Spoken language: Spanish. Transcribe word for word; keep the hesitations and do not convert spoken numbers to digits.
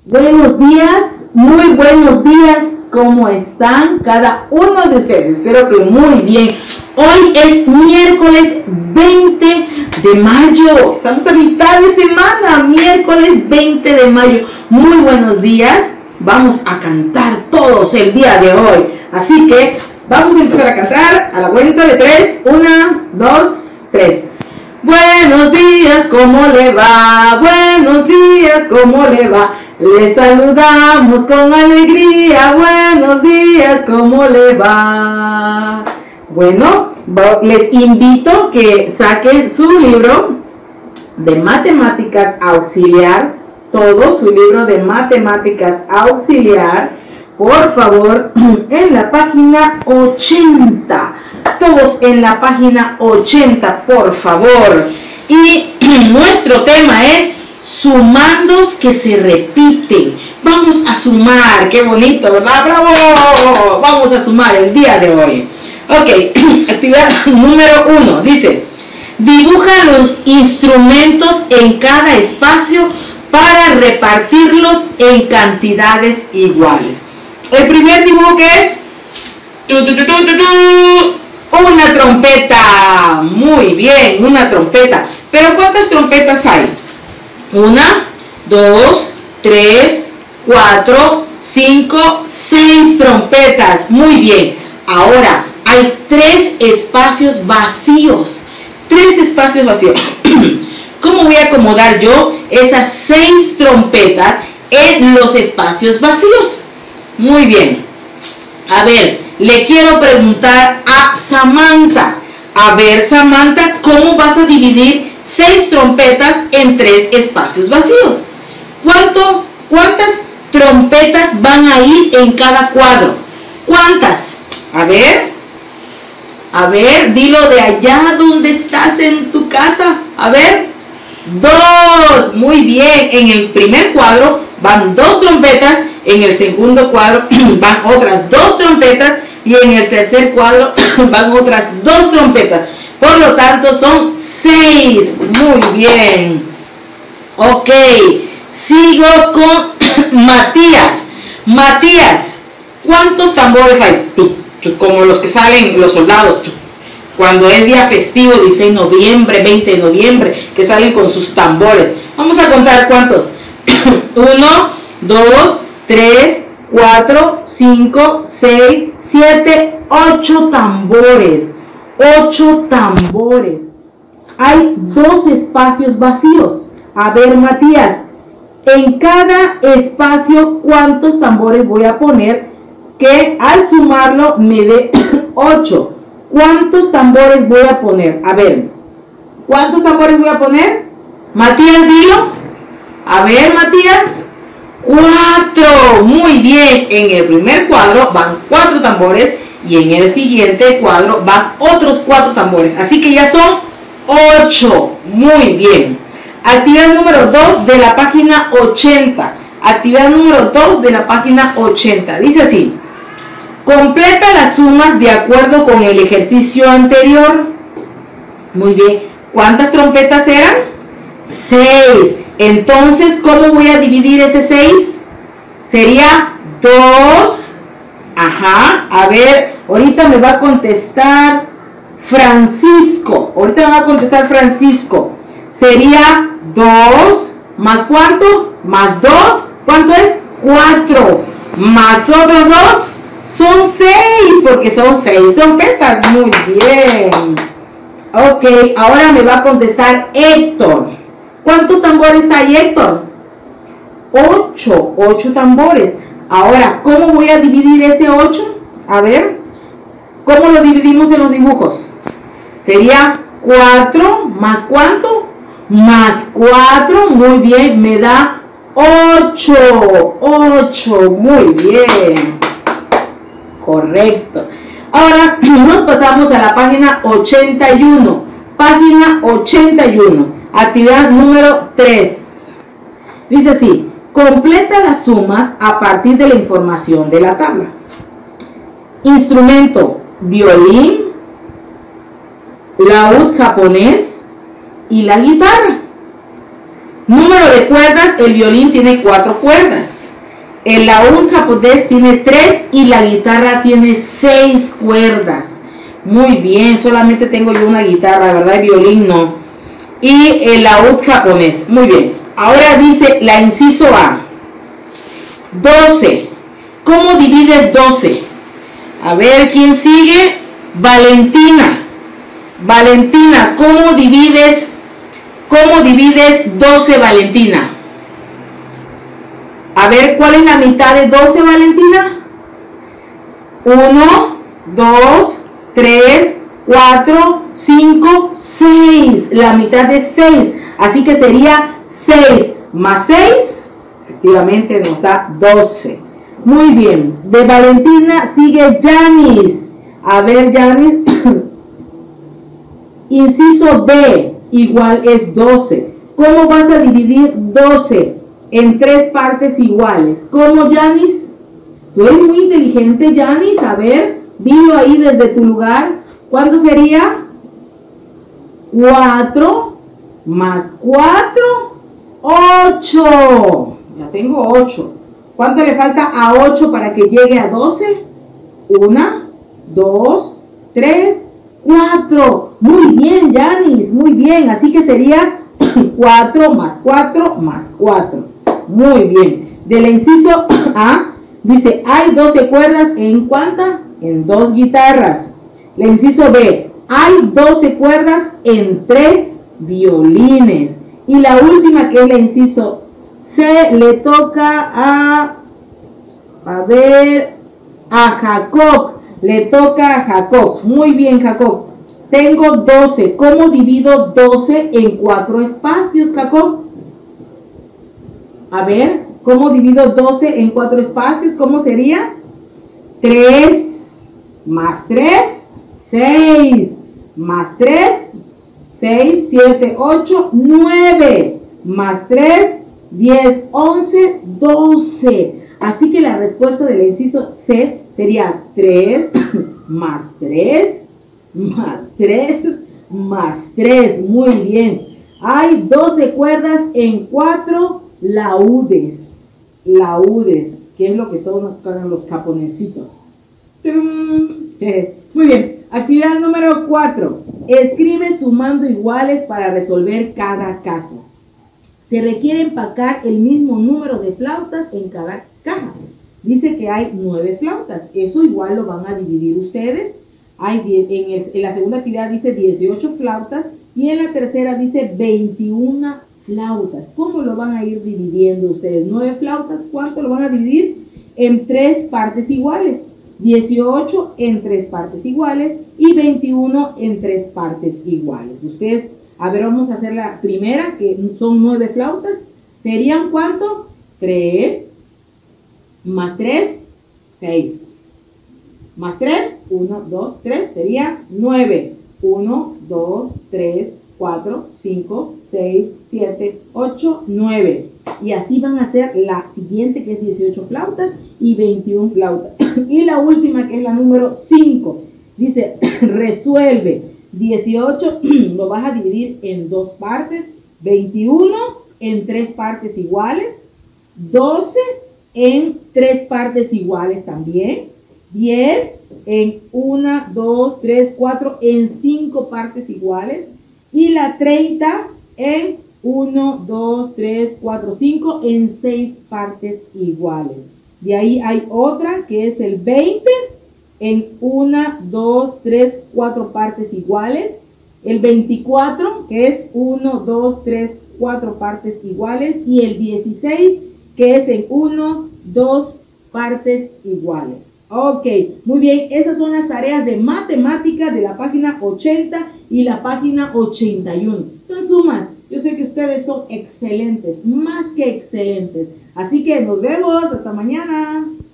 Buenos días, muy buenos días. ¿Cómo están cada uno de ustedes? Espero que muy bien. Hoy es miércoles veinte de mayo. Estamos a mitad de semana, miércoles veinte de mayo. Muy buenos días. Vamos a cantar todos el día de hoy. Así que vamos a empezar a cantar a la cuenta de tres. Una, dos, tres. Buenos días, ¿cómo le va? Buenos días, ¿cómo le va? Les saludamos con alegría. Buenos días, ¿cómo le va? Bueno, les invito que saquen su libro de matemáticas auxiliar, todo su libro de matemáticas auxiliar, por favor, en la página ochenta. Todos en la página ochenta, por favor. Y nuestro tema es sumandos que se repiten. Vamos a sumar, qué bonito, ¿verdad? ¡Bravo! Vamos a sumar el día de hoy. Ok, actividad número uno. Dice, dibuja los instrumentos en cada espacio para repartirlos en cantidades iguales. El primer dibujo que es tu, tu, tu, tu, tu, tu, una trompeta. Muy bien, una trompeta. Pero ¿cuántas trompetas hay? Una, dos, tres, cuatro, cinco, seis trompetas. Muy bien. Ahora hay tres espacios vacíos. Tres espacios vacíos. ¿Cómo voy a acomodar yo esas seis trompetas en los espacios vacíos? Muy bien. A ver, le quiero preguntar a Samantha. A ver, Samantha, ¿cómo vas a dividir seis trompetas en tres espacios vacíos? ¿Cuántos, ¿Cuántas trompetas van a ir en cada cuadro? ¿Cuántas? A ver. A ver, dilo de allá donde estás en tu casa. A ver. Dos. Muy bien. En el primer cuadro van dos trompetas. En el segundo cuadro van otras dos trompetas. Y en el tercer cuadro van otras dos trompetas. Por lo tanto son seis. Muy bien. Ok. Sigo con Matías. Matías, ¿cuántos tambores hay? Tú, tú, como los que salen los soldados. Tú, cuando es día festivo, dieciséis de noviembre, veinte de noviembre, que salen con sus tambores. Vamos a contar cuántos. Uno, dos, tres, cuatro, cinco, seis, siete, ocho tambores. Ocho tambores. Hay dos espacios vacíos. A ver, Matías, en cada espacio, ¿cuántos tambores voy a poner? Que al sumarlo me dé ocho. ¿Cuántos tambores voy a poner? A ver, ¿cuántos tambores voy a poner? Matías, dilo. A ver, Matías. Cuatro. Muy bien. En el primer cuadro van cuatro tambores y en el siguiente cuadro van otros cuatro tambores. Así que ya son ocho. Muy bien. Actividad número dos de la página ochenta. Actividad número dos de la página ochenta. Dice así. Completa las sumas de acuerdo con el ejercicio anterior. Muy bien. ¿Cuántas trompetas eran? Seis. Entonces, ¿cómo voy a dividir ese seis? Sería dos. Ajá. A ver, ahorita me va a contestar Francisco. Ahorita me va a contestar Francisco. Sería dos. ¿Más cuánto? Más dos. ¿Cuánto es? Cuatro. Más otros dos. Son seis. Porque son seis trompetas. Muy bien. Ok, ahora me va a contestar Héctor. ¿Cuántos tambores hay, Héctor? Ocho. Ocho tambores. Ahora, ¿cómo voy a dividir ese ocho? A ver. ¿Cómo lo dividimos en los dibujos? Sería cuatro más ¿cuánto? Más cuatro. Muy bien. Me da ocho. ocho. Muy bien. Correcto. Ahora nos pasamos a la página ochenta y uno. Página ochenta y uno. Actividad número tres. Dice así. Completa las sumas a partir de la información de la tabla. Instrumento: violín, laúd japonés y la guitarra. Número de cuerdas: el violín tiene cuatro cuerdas. El laúd japonés tiene tres y la guitarra tiene seis cuerdas. Muy bien, solamente tengo yo una guitarra, ¿verdad? El violín no. Y el laúd japonés. Muy bien. Ahora dice la inciso A. doce. ¿Cómo divides doce? A ver, ¿quién sigue? Valentina. Valentina, ¿cómo divides, cómo divides doce, Valentina? A ver, ¿cuál es la mitad de doce, Valentina? uno, dos, tres, cuatro, cinco, seis. La mitad de seis. Así que sería seis más seis. Efectivamente nos da doce. Muy bien. De Valentina sigue Yanis. A ver, Yanis. Inciso B igual es doce. ¿Cómo vas a dividir doce en tres partes iguales? ¿Cómo, Yanis? Tú eres muy inteligente, Yanis. A ver, dilo ahí desde tu lugar. ¿Cuánto sería? cuatro más cuatro, ocho. Ya tengo ocho. ¿Cuánto le falta a ocho para que llegue a doce? uno, dos, tres, cuatro. Muy bien, Yanis, muy bien. Así que sería cuatro más cuatro más cuatro. Muy bien. Del inciso A, dice, hay doce cuerdas en ¿cuántas? En dos guitarras. El inciso B, hay doce cuerdas en tres violines. Y la última, que es el inciso C, le toca a, a ver, a Jacob. Le toca a Jacob. Muy bien, Jacob. Tengo doce. ¿Cómo divido doce en cuatro espacios, Jacob? A ver, ¿cómo divido doce en cuatro espacios? ¿Cómo sería? tres más tres, seis. Más tres, seis, siete, ocho, nueve. Más tres, diez, once, doce. Así que la respuesta del inciso C sería tres más tres más tres más tres. Muy bien. Hay doce cuerdas en cuatro laúdes. Laúdes, que es lo que todos nos tocan los japonesitos. Muy bien. Actividad número cuatro. Escribe sumando iguales para resolver cada caso. Se requiere empacar el mismo número de flautas en cada caja. Dice que hay nueve flautas. Eso igual lo van a dividir ustedes. Hay diez, en, el, en la segunda actividad dice dieciocho flautas y en la tercera dice veintiuna flautas. ¿Cómo lo van a ir dividiendo ustedes? nueve flautas, ¿cuánto lo van a dividir? En tres partes iguales. dieciocho en tres partes iguales y veintiuno en tres partes iguales. Ustedes, a ver, vamos a hacer la primera, que son nueve flautas. ¿Serían cuánto? tres más tres, seis. Más tres, uno, dos, tres, sería nueve. uno, dos, tres, cuatro, cinco, seis, siete, ocho, nueve. Y así van a hacer la siguiente, que es dieciocho flautas y veintiuna flautas. Y la última, que es la número cinco, dice, resuelve. dieciocho lo vas a dividir en dos partes, veintiuno en tres partes iguales, doce en tres partes iguales también, diez en una, dos, tres, cuatro, en cinco partes iguales, y la treinta en uno, dos, tres, cuatro, cinco, en seis partes iguales. De ahí hay otra que es el veinte en una, dos, tres, cuatro partes iguales. El veinticuatro que es uno, dos, tres, cuatro partes iguales. Y el dieciséis que es en uno, dos partes iguales. Ok, muy bien, esas son las tareas de matemáticas de la página ochenta y la página ochenta y uno. Son sumas. Yo sé que ustedes son excelentes, más que excelentes. Así que nos vemos, hasta mañana.